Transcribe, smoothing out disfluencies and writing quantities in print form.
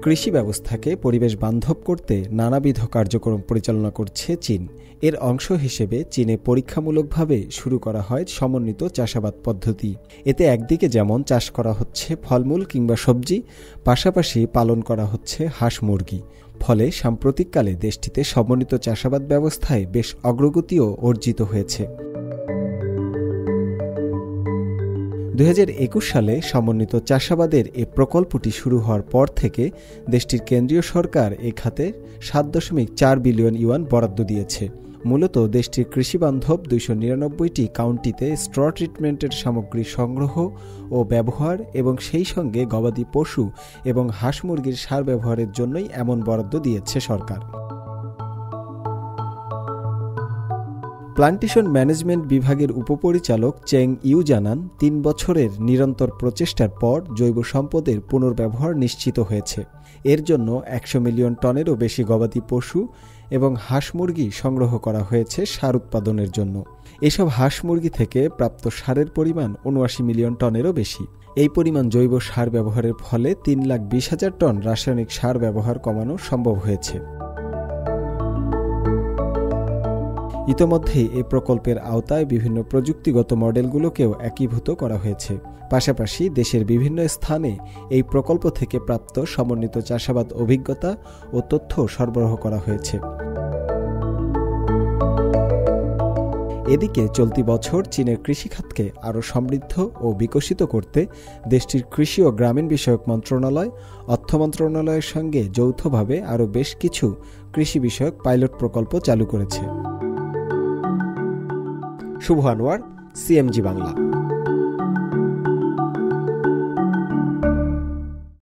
কৃষি ব্যবস্থাকে পরিবেশ বান্ধব করতে নানাবিধ কার্যক্রম পরিচালনা করছে চীন। এর অংশ হিসেবে চীনে পরীক্ষামূলকভাবে শুরু করা হয় সমন্বিত চাষাবাদ পদ্ধতি। এতে একদিকে যেমন চাষ করা হচ্ছে ফলমূল কিংবা সবজি, পাশাপাশি পালন করা হচ্ছে হাঁস মুরগি। ফলে সাম্প্রতিককালে দেশটিতে সমন্বিত চাষাবাদ ব্যবস্থায় বেশ অগ্রগতিও অর্জিত হয়েছে। 2021 সালে সমন্বিত চাষাবাদের এ প্রকল্পটি শুরু হওয়ার পর থেকে দেশটির কেন্দ্রীয় সরকার এ খাতে 7.4 বিলিয়ন ইউয়ান বরাদ্দ দিয়েছে। মূলত দেশটির কৃষিবান্ধব 299টি কাউন্টিতে স্ট্র ট্রিটমেন্টের সামগ্রী সংগ্রহ ও ব্যবহার এবং সেই সঙ্গে গবাদি পশু এবং হাঁস মুরগির সার ব্যবহারের জন্যই এমন বরাদ্দ দিয়েছে সরকার। প্লান্টেশন ম্যানেজমেন্ট বিভাগের উপপরিচালক চেং ইউ জানান, 3 বছরের নিরন্তর প্রচেষ্টার পর জৈব সম্পদের পুনর্ব্যবহার নিশ্চিত হয়েছে। এর জন্য 100 মিলিয়ন টনেরও বেশি গবাদি পশু এবং হাঁস মুরগি সংগ্রহ করা হয়েছে সার উৎপাদনের জন্য। এসব হাঁস মুরগি থেকে প্রাপ্ত সারের পরিমাণ 79 মিলিয়ন টনেরও বেশি। এই পরিমাণ জৈব সার ব্যবহারের ফলে 3,20,000 টন রাসায়নিক সার ব্যবহার কমানো সম্ভব হয়েছে। ইতোমধ্যেই এই প্রকল্পের আওতায় বিভিন্ন প্রযুক্তিগত মডেলগুলোকেও একীভূত করা হয়েছে। পাশাপাশি দেশের বিভিন্ন স্থানে এই প্রকল্প থেকে প্রাপ্ত সমন্বিত চাষাবাদ অভিজ্ঞতা ও তথ্য সরবরাহ করা হয়েছে। এদিকে চলতি বছর চীনের কৃষিখাতকে আরও সমৃদ্ধ ও বিকশিত করতে দেশটির কৃষি ও গ্রামীণ বিষয়ক মন্ত্রণালয়, অর্থ মন্ত্রণালয়ের সঙ্গে যৌথভাবে আরও বেশ কিছু কৃষি বিষয়ক পাইলট প্রকল্প চালু করেছে। শুভ আনোয়ার, সিএমজি বাংলা।